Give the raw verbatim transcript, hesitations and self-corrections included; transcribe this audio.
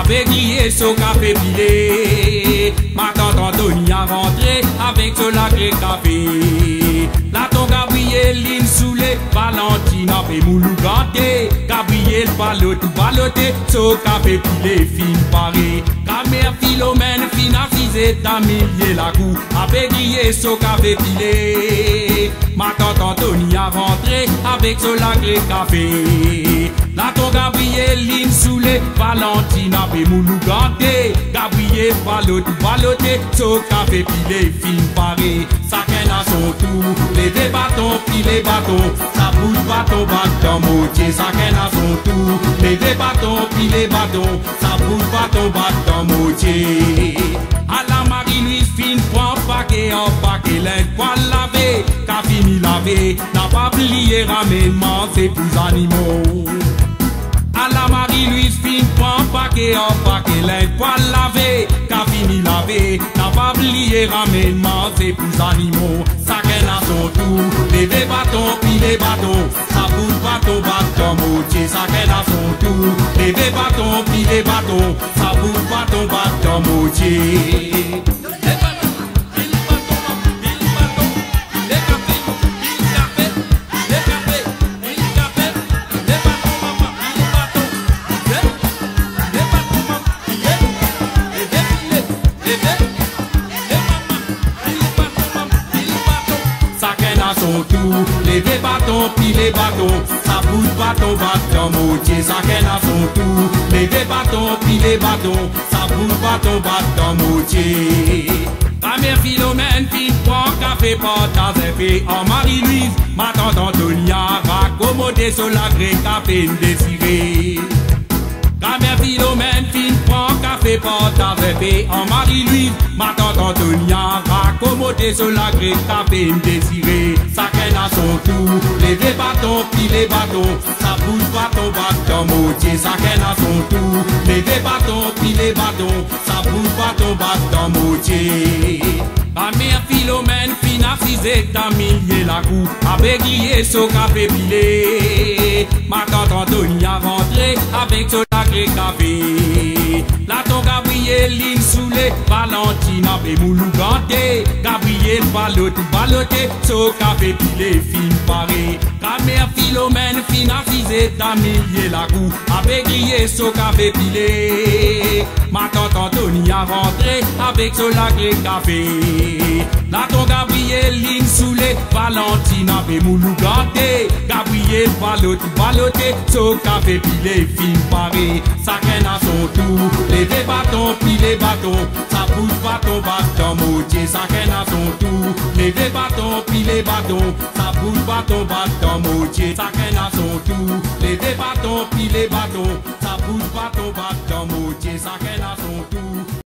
avec lié son café pilé. Ma tante Anthony a rentré avec son lacré café. La ton Gabriel Lynn soulé, Valentine a fait moulou ganté. Gabriel balote baloté, son café pilé fin paré. Camère Philomène fin assisé, ta millier la cou avec lié son café pilé. Ma tante Anthony a rentré avec son lacré café. La ton Gabriel Lynn soulé, Valentine a fait moulou ganté. Gabriel balote baloté, son café pilé fin paré. Chacun a son tour, les deux bâtons, puis les bâtons, ça bouge bâton, bâton, moitié. Chacun a son tour, les deux bâtons, puis les bâtons, ça bouge bâton, bâton, moitié. À la Marie-Louise fine, prend paquet en paquet, l'aide poil lavé, qu'a fini lavé, n'a pas plié, ramènement, c'est plus animaux. À la Marie-Louise fine, prend paquet en paquet, l'aide poil lavé, qu'a fini lavé, n'a pas plié, ramènement, c'est plus animaux. Chacun a son tour, les deux bâtons, puis les bâtons, ça bouge bâton, bâton, moitié. Chacun a son tour, les deux bâtons, puis les bâtons, ça bouge bâton, bâton, moitié. Son tour, les deux bâtons, puis les bâtons, ça bouge bâton, bâton, moitié. Chacun a son tour, les deux bâtons, puis les bâtons, ça bouge bâton, bâton, moitié. Ta mère Philomène, puis prend café, portage et fait en Marie-Louise. Ma tante Antonia, raccommodé sur la gré, café désiré. Ta mère Philomène, fin prend café, portage et fait en Marie-Louise. Ma tante Antonia, raccommodé sur la gré, café désiré. Chacun a son tour, les deux bâtons, puis les bâtons, ça bouge bâton, bâton, moitié. Chacun a son tour, les deux bâtons, puis les bâtons, ça bouge bâton, bâton, moitié. Ta mère Philomène, fin assisé, ta millier la cou, avec lié son café pilé. Ma tante Antonia rentré avec son lacré café. La ton Gabriel Lynn soulé, Valentine a fait moulou ganté. Gabriel balote baloté, son café pilé fin paré. Ta mère Philomène, fin assisé, ta millier la cou, avec lié son café pilé. Ma tante Antonia rentré avec son lacré café. La ton Gabriel Lynn soulé, Valentine a fait moulou ganté. Gabriel balote baloté, son café pilé fin paré. Chacun a son tour, les deux bâtons, puis les bâtons, ça bouge bâton, bâton, moitié. Chacun a son tour, les deux bâtons, puis les bâtons, ça bouge bâton, bâton, moitié. Chacun a son tour, les deux bâtons, puis les bâtons, ça bouge bâton, bâton, moitié. Chacun a son tour.